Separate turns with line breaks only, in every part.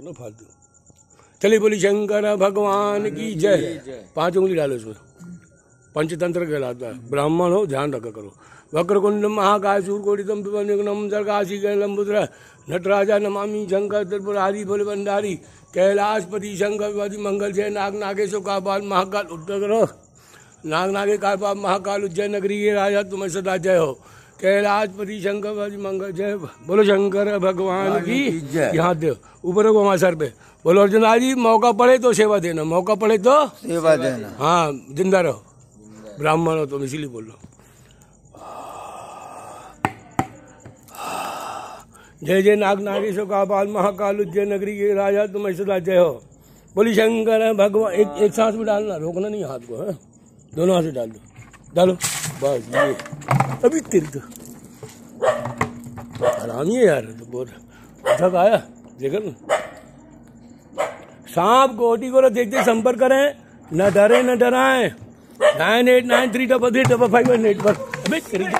ना फालतू। चलिए बोली शंकर भगवान की जय। 5 उंगली डालो इसमें, पंचतंत्र कहलाता है। ब्राह्मण हो ध्यान रखा करो। वक्रकुंड महाकाय सूर्यकोटितम विभनम सर्गासी कैलम्बुद्र नटराजा नमामि शंकर त्रिपुरारी भोले भंडारी कैलाशपति शंकर विभूति मंगल जय नाग नागेश्वर कापाल महाकाल। उत्तर करो। नाग नागे कापाल महाकाल उज्जैन नगरी के राजा तुम्हें सदा जय हो। कैलाशपति शंकर विभूति मंगल जय। बोलो शंकर भगवान की यहाँ दे ऊपर को हमारे सर पे। बोलो अर्जुन जी मौका पड़े तो सेवा देना, मौका पड़े तो
सेवा देना।
हाँ जिंदा रहो, ब्राह्मण हो तुम इसीलिए बोल लो। जय जय नाग नागेश्वर कापाल महाकाल उज्जैन नगरी के राजा तुम्हें सदा जय हो। बोली शंकर भगवान। एक सांस में डालना, रोकना नहीं हाथ को, है दोनों हाथ से डाल दो, डालो बस। ये अभी तीर्थ आराम ही है यार, तो बोल थक आया देखो ना। सांप गोटी को देखते संपर्क करें, न डरे न डराएं। 98933355 पर अबे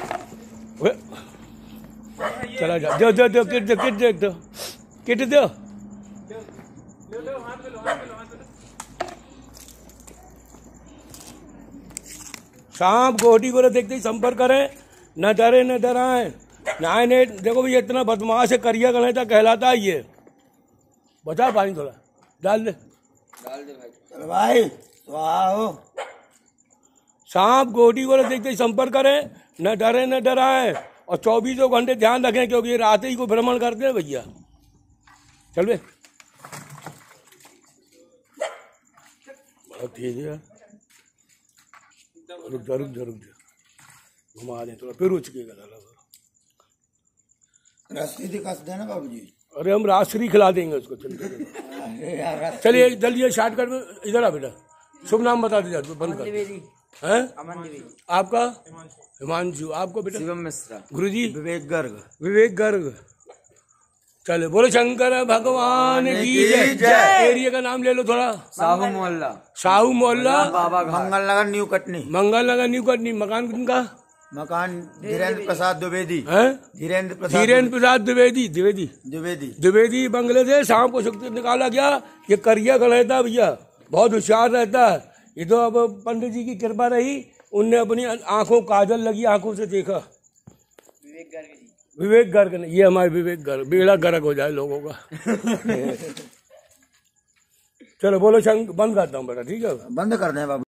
चला जा। दो किट दो। सांप गोटी को देखते ही संपर्क करें, न डरे न डराएं। 98 देखो भैया इतना बदमाश है, करिया गणेता कहलाता है ये। बचा पानी थोड़ा डाल दे
भाई। चलो भाई तो आओ।
सांप गोटी को देखते ही संपर्क करें, न डरे न डराएं। और 24 घंटे ध्यान रखें, क्योंकि ये रात ही को भ्रमण करते हैं भैया। चल बे बहुत तेज है। रुक जा घुमा दे थोड़ा, फिर उचकेगा
रस्सी दिखा देना बाबू जी।
अरे हम राजश्री खिला देंगे उसको। चलिए जल्दी शॉर्टकट में इधर आ बेटा। शुभ नाम बता दीजिए, बंद कर हैं। आपका हिमांशु, आपको बेटा
शिवम मिश्रा।
गुरुजी
विवेक गर्ग।
चले बोलो शंकर भगवान की जय। एरिया का नाम ले लो थोड़ा। साहू मोहल्ला
बाबा मंगल नगर न्यू कटनी। मकान किनका?
मकान
धीरेन्द्र प्रसाद द्विवेदी।
धीरेन्द्र प्रसाद द्विवेदी बंगले से सांप को शक्ति निकाला गया। ये करिया गणेता भैया, बहुत होशियार रहता है। ये तो अब पंडित जी की कृपा रही, उनने अपनी आंखों काजल लगी आंखों से देखा। विवेक गर्ग ने, ये हमारे विवेक गर्ग, बेड़ा गर्ग हो जाए लोगों का। चलो बोलो बंद करता हूँ बेटा, ठीक है बंद कर दें बाबू।